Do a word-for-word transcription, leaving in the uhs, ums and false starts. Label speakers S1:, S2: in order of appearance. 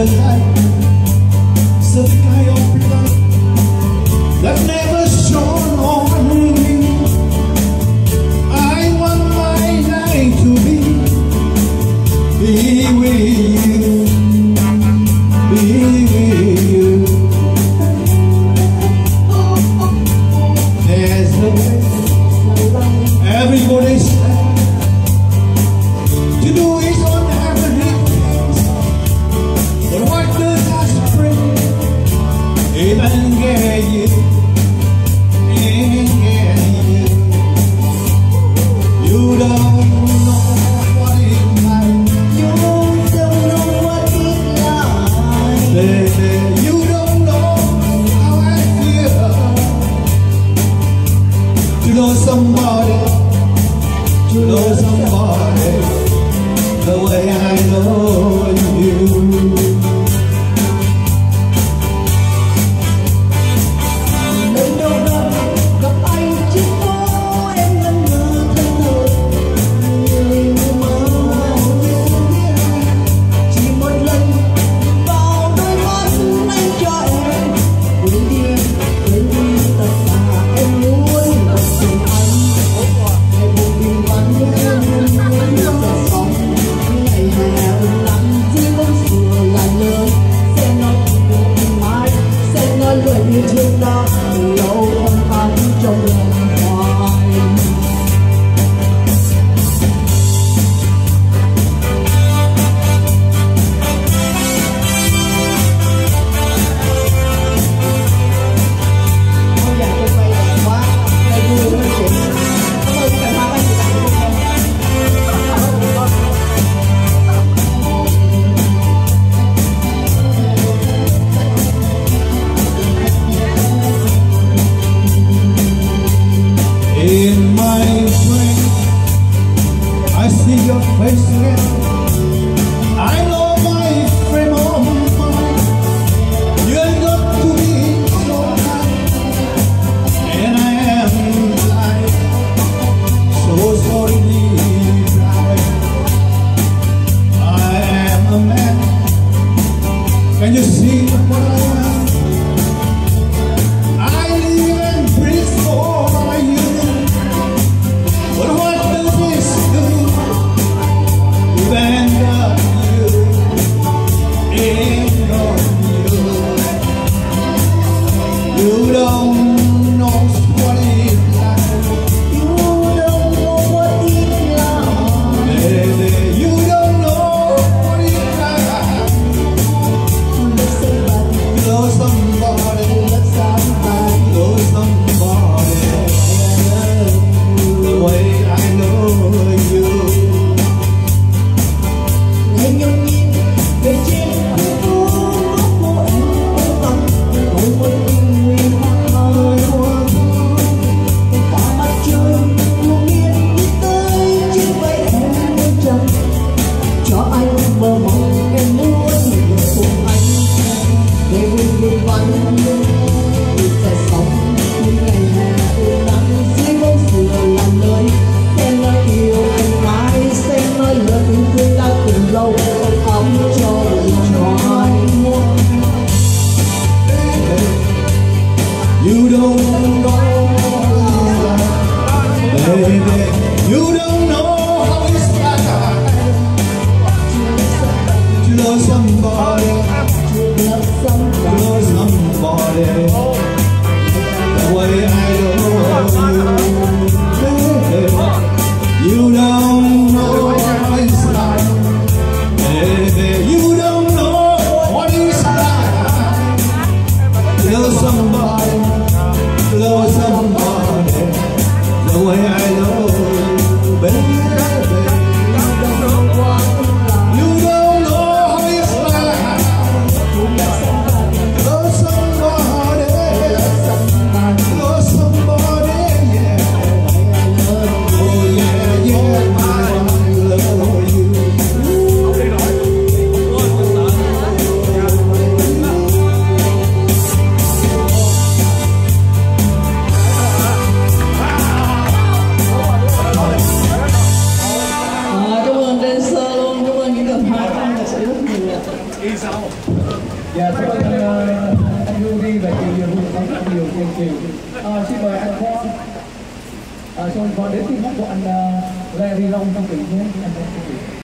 S1: the light, so the sky of light that never shone on me. I want my life to be, be with you, be with you. There's a way everybody said to do his own everything, but what does that spring even get you? Even get you? You don't know what it's like. You don't know what it's like. Baby, you don't know how I feel. To know somebody, to know somebody the way I know you. Lần đầu gặp gặp anh trên phố, em ngẩn ngơ thân thờ như mơ. Chỉ một lần vào đôi mắt anh cho em quên đi, quên đi tất cả em muốn ở cùng anh. Ngày một bình vắng em muốn giờ sống. Ngày hè ấm lặng dưới bóng sửa là lời sẽ nói cùng mãi, sẽ nói lời như trước đó lâu âm ấm trong lòng hoài. Ôi dạ tôi quay đẹp quá, đây vui nói chuyện. Cảm ơn cả hai anh chị bạn của em. In my dream, I see your face again. I know my frame of mind. You ain't got to be so kind, and I am blind, so sorry, blind. I am a man. Can you see what I am? I live and breathe for you. But what does this do? Even got you, ain't got you. You don't know what it's like. You don't know what it's like. Baby, you don't know what it's like. Love somebody, love somebody, love somebody, love somebody the way I know you. Ngày nhộn nhịp về trên khu phố, phố em ôm tóc, ôi môi tình nguy hoang hơi hoa thơm. Qua mặt trời luồng miền đi tới, chứ vậy em muốn chồng cho anh mơ mộng em muốn được cùng anh. Để vui vui vắng mình sẽ sống những ngày hè ưu nắng dưới bóng sửa là nơi sẽ nói yêu anh mãi, sẽ nói lời tình thương đã từng lâu ấm cho lòng hoài muôn. You don't know baby, you don't know how it's like to love somebody, to love somebody, to love somebody the way I know you. You don't know what it's like, baby. You don't know what it's like to love somebody, to love somebody the way I know you, baby. You don't know how it's like.
S2: Y sao?
S3: Dạ, cảm ơn anh, anh Rudy và chị Diệu Hương rất nhiều, nhiều chiều. À, xin mời anh Khoa. À, xong còn đến tiếng hát của anh uh, Larry Long trong vị nhé. Anh